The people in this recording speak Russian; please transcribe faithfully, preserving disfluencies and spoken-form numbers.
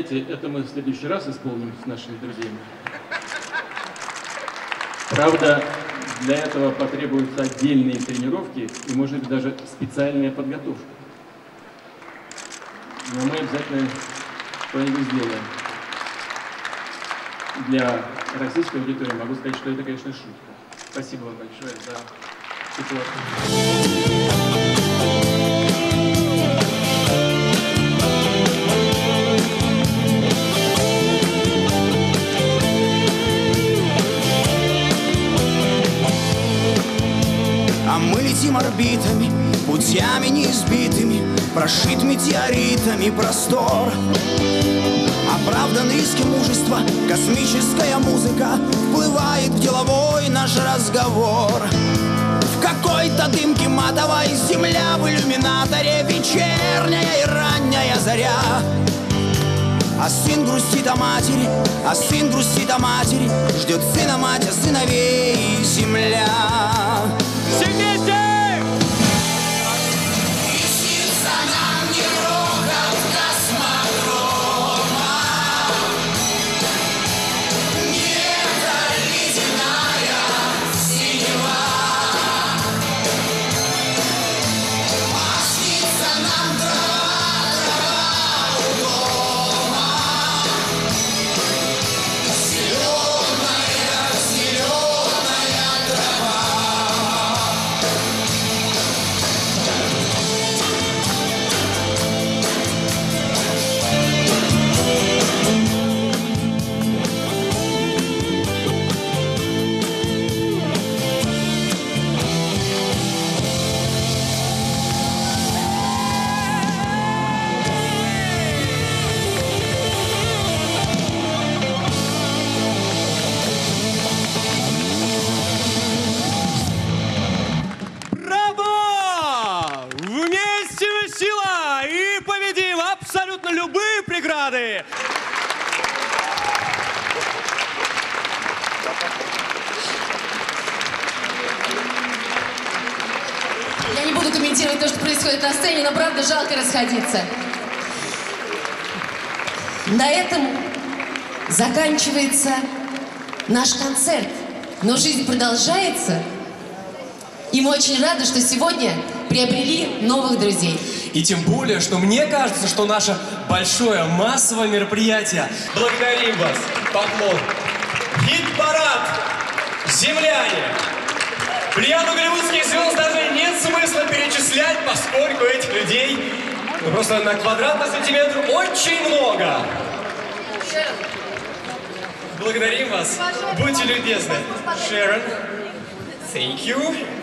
Кстати, это мы в следующий раз исполним с нашими друзьями. Правда, для этого потребуются отдельные тренировки и, может быть, даже специальная подготовка. Но мы обязательно что-нибудь сделаем. Для российской аудитории могу сказать, что это, конечно, шутка. Спасибо вам большое за тепло. А мы летим орбитами, путями неизбитыми, прошит метеоритами простор. Оправдан риски мужества, космическая музыка вплывает в деловой наш разговор. В какой-то дымке матовой земля в иллюминаторе, вечерняя и ранняя заря. А сын грустит о матери, а сын грустит о матери, ждет сына мать, а сыновей земля. Все вместе! И снится нам не рокот космодрома, не-то ледяная синева, а снится нам дрова у дома, зеленая, зеленая трава. Браво! Вместе мы сила и победим абсолютно любые преграды! Я не буду комментировать то, что происходит на сцене, но правда жалко расходиться. На этом заканчивается наш концерт. Но жизнь продолжается. И мы очень рады, что сегодня приобрели новых друзей. И тем более, что мне кажется, что наше большое массовое мероприятие. Благодарим вас, поклон. Хит-парад, земляне. Плеяду голливудских звезд даже нет смысла перечислять, поскольку этих людей ну, просто на квадратный сантиметр очень много. Благодарим вас. Будьте любезны. Шерон, thank you.